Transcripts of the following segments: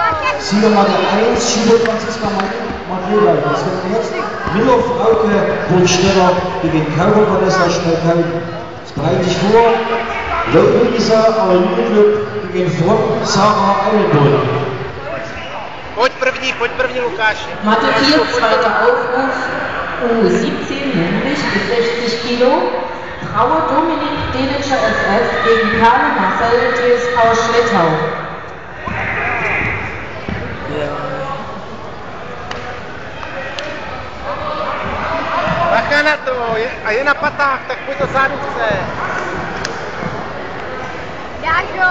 Sieger Nummer 1, Schüler Franziska Magreba. Das wird jetzt Milo Frauke Hochsteller gegen Caro Vanessa Schnellkeit. Es bereitet sich vor Lisa Aljuklub gegen Front Sarah Eilenburg. Pojď první Lukáši. Mathe 4, zweiter Aufruf, U17 männlich bis 60 Kilo. Traue Dominik Delitscher FF gegen Karl Marcel TSV Schlettau. Bacha na to, a je na patách, tak pojď do zádůvce. Jážo!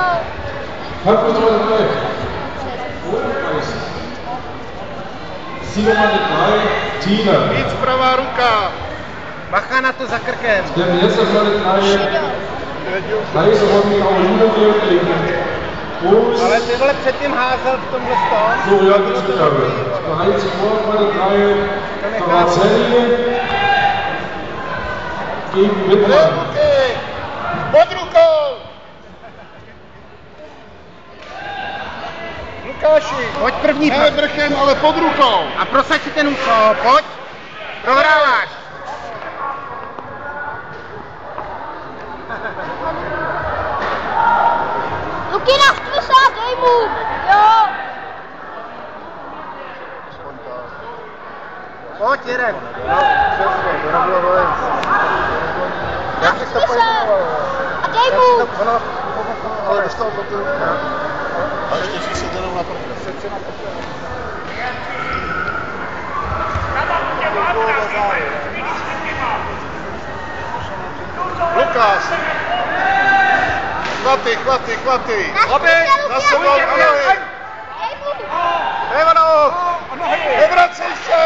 Sieger Nummer 3, Tina. Víc pravá ruka. Bacha na to za krkem. Der letzte von den drei ist aber mit Aulina Ale ty vole předtím házel v tomhle stolu. So, ja, das ist klar. Bereits vor von den drei Taracelli gegen Wittmann. Pod rukou! Lukáši, pojď první. Ne vrchem, ale pod rukou. A prosaď si ten úkol, pojď. Prohráváš. Lukina, vtřesa, dej mu! Jo! Pojď, jeden. No, přesně, to nebylo volenc. Na vtřesa! A dej mu! Ale dostal to tu. A ještě si se jenom na to. Lukáš! Chlaty! Na sebou, ahoj! Evanov! Nevracej se!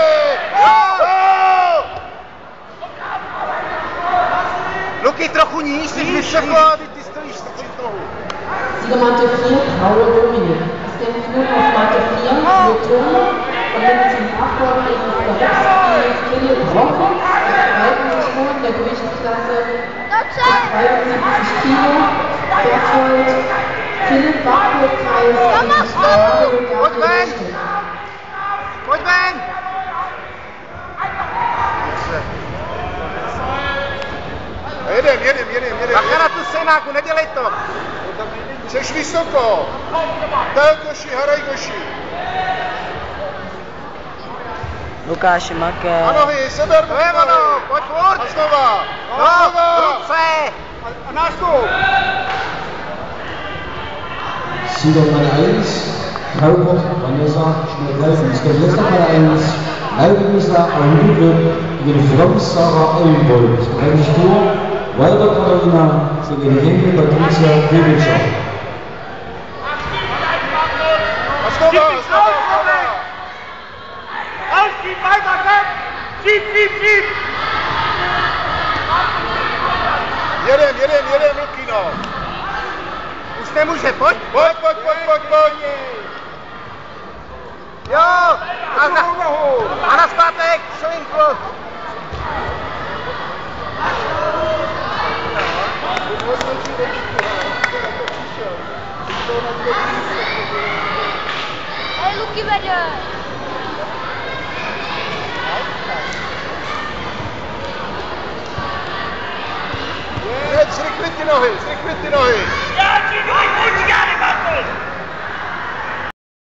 Luky, trochu níž, ty vysoko, ty stojíš při toho. Sieger Mathe 4, Traue Dominik. Aus dem Flug auf Mathe 4, Beton und nimmt zum Fachbord gegen Verletzten Philipp Rocco. Bereiten sich vor in der Gewichtsklasse 72 Kilo. Berthold Philipp Bachburg-Kreis gegen Pojď ven! Pojď ven! Jedem. Bacha na tu senáku, nedělej to! Jseš vysoko. Daj koši, haraj koši. Lukáši, maké. A nohy, seber To je ono, pojď furt! A znova. No, ruce! A nástup. Sieger Nummer 1, Caro Vanessa Schnellkeit. Es gibt jetzt Nummer 1, Lisa Aljuklub gegen Front Sarah Eilenburg. Es bereitet sich vor Walter Katharina gegen Henry Patricia Delitscher. A znova. Ausgib, weiter, komm! Schieb! Jedem, Lukino. Už nemůže, pojď! Pojď. Jo! A na zpátek, šovinko! Hej, Luky vede! Zrychlit ty nohy. Já ti pojď, já nemáte!